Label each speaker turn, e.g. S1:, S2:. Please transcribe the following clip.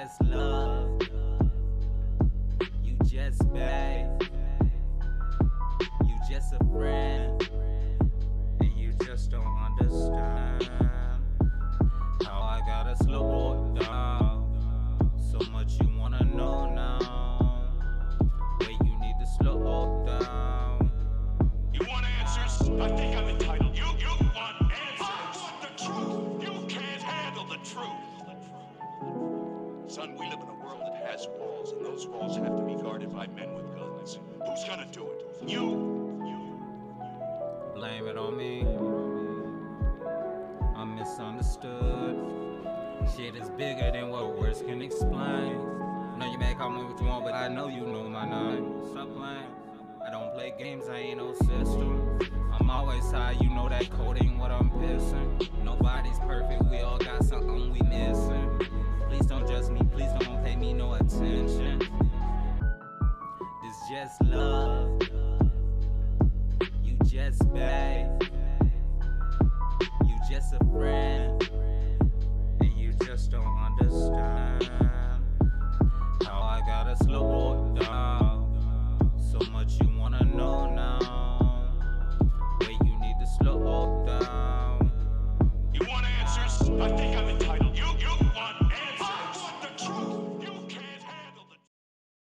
S1: just love, you just babe, you just a friend, and you just don't understand how I gotta slow it down. So much you wanna know now, but you need to slow down.
S2: You want answers? I think I'm entitled. You want answers? I want the truth. You can't handle the truth. Son, we live in a world that has walls, and those walls have to be guarded by men with guns. Who's gonna do it? You.
S1: Blame it on me. I'm misunderstood. Shit is bigger than what words can explain. Know you may call me what you want, but I know you know my name. Stop playing. I don't play games, I ain't no system. I'm always high, you know that code ain't what I'm pissing. Nobody's perfect, we all got something we missing. Please don't judge me, please don't pay me no attention. This just love, you just babe, you just a friend, and you just don't understand how I gotta slow it